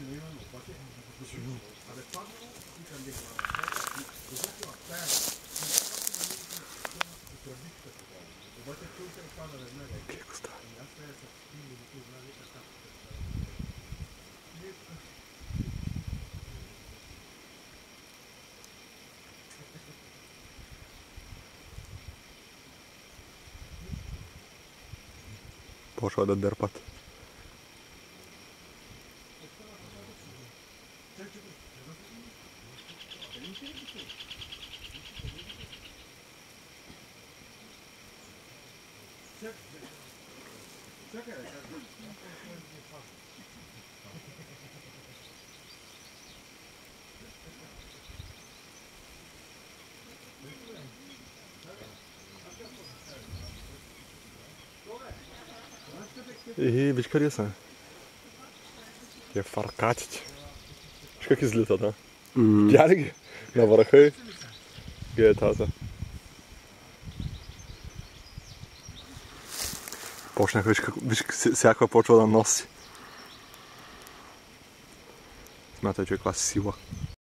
Почва да дърпат. И виж къде са. Тия фаркатите. Виж как излитат, а? Тя ли ги? На върха и... Где е тази? Почнаха, виж всякаква почва да носи. Смятай, че е каква сила.